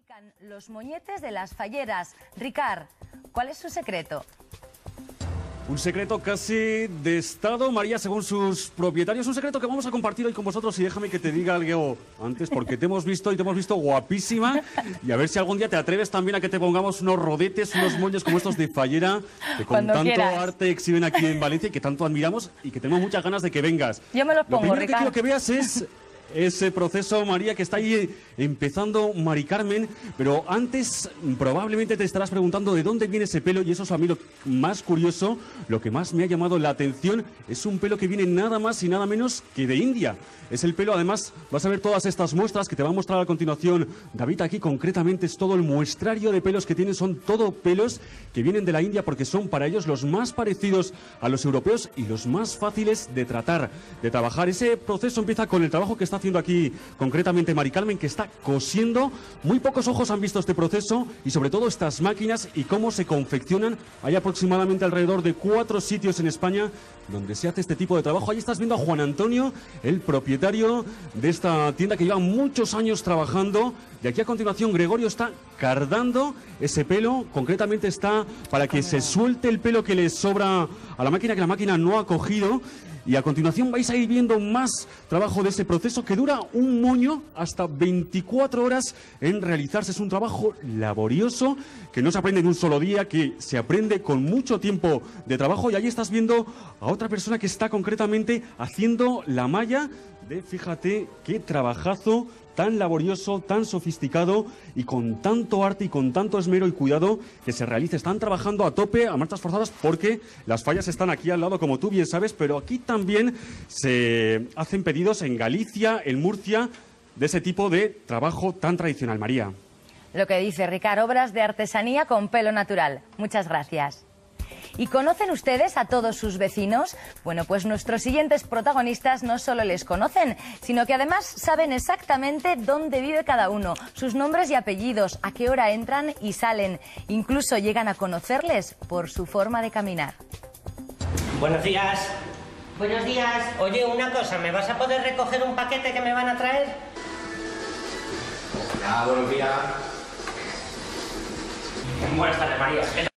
fabrican los moñetes de las falleras. Ricard, ¿cuál es su secreto? Un secreto casi de Estado, María, según sus propietarios. Un secreto que vamos a compartir hoy con vosotros y déjame que te diga algo antes, porque te hemos visto y te hemos visto guapísima. Y a ver si algún día te atreves también a que te pongamos unos rodetes, unos moños como estos de fallera, que con Cuando tanto quieras. arte exhiben aquí en Valencia y que tanto admiramos y que tenemos muchas ganas de que vengas. Yo me los pongo, Lo primero que Ricard. quiero que veas es ese proceso, María, que está ahí empezando Mari Carmen, pero antes probablemente te estarás preguntando de dónde viene ese pelo, y eso es a mí lo más curioso, lo que más me ha llamado la atención. Es un pelo que viene nada más y nada menos que de India. Es el pelo, además, vas a ver todas estas muestras que te va a mostrar a continuación David. Aquí concretamente es todo el muestrario de pelos que tienen, son todo pelos que vienen de la India porque son para ellos los más parecidos a los europeos y los más fáciles de tratar, de trabajar. Ese proceso empieza con el trabajo que está haciendo aquí concretamente Mari Carmen, que está cosiendo. Muy pocos ojos han visto este proceso y sobre todo estas máquinas y cómo se confeccionan. Hay aproximadamente alrededor de 4 sitios en España donde se hace este tipo de trabajo. Ahí estás viendo a Juan Antonio, el propietario de esta tienda que lleva muchos años trabajando. Y aquí a continuación Gregorio está cardando ese pelo. Concretamente está para que se suelte el pelo que le sobra a la máquina, que la máquina no ha cogido. Y a continuación vais a ir viendo más trabajo de ese proceso que dura un moño hasta 24 horas en realizarse. Es un trabajo laborioso que no se aprende en un solo día, que se aprende con mucho tiempo de trabajo. Y ahí estás viendo a otra persona que está concretamente haciendo la malla de, fíjate, qué trabajazo tan laborioso, tan sofisticado y con tanto arte y con tanto esmero y cuidado que se realiza. Están trabajando a tope, a marchas forzadas, porque las fallas están aquí al lado, como tú bien sabes, pero aquí también se hacen pedidos en Galicia, en Murcia, de ese tipo de trabajo tan tradicional, María. Lo que dice Ricard, obras de artesanía con pelo natural. Muchas gracias. ¿Y conocen ustedes a todos sus vecinos? Bueno, pues nuestros siguientes protagonistas no solo les conocen, sino que además saben exactamente dónde vive cada uno, sus nombres y apellidos, a qué hora entran y salen. Incluso llegan a conocerles por su forma de caminar. Buenos días. Buenos días. Oye, una cosa, ¿me vas a poder recoger un paquete que me van a traer? Buenos días. Buenas tardes, María.